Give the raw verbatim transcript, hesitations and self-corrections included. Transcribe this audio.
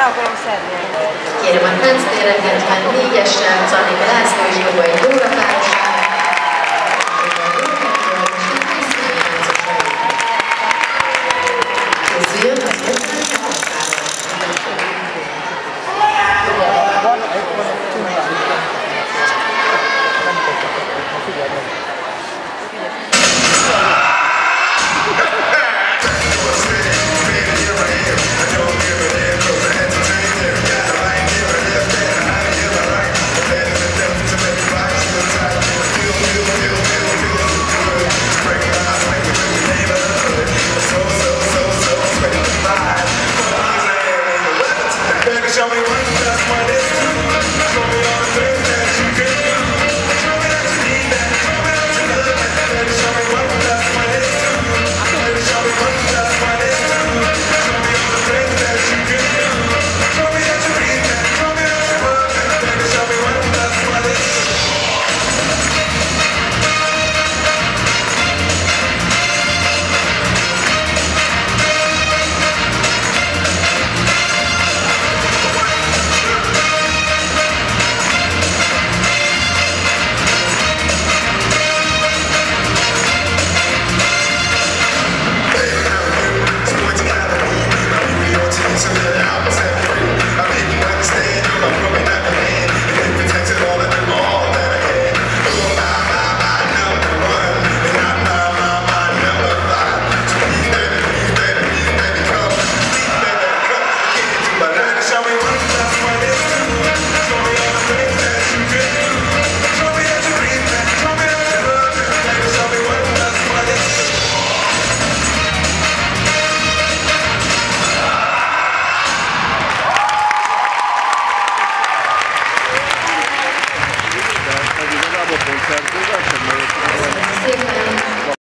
akarom szedni. Kérem a tánctéren hetvennégyessel, Czarnéka László és Jogai Dóra párosát. Készüljön az ötven Show me what that's what it's to. Show me all the things that you can do. Show me that you need that. Show me that you love that. Baby, show me what that's what it's to. Baby, show me what that's what it's to. Show me all the things that you can do. Show me that you need that. Show me that you love that. Baby, show me what that's what it's to. szépen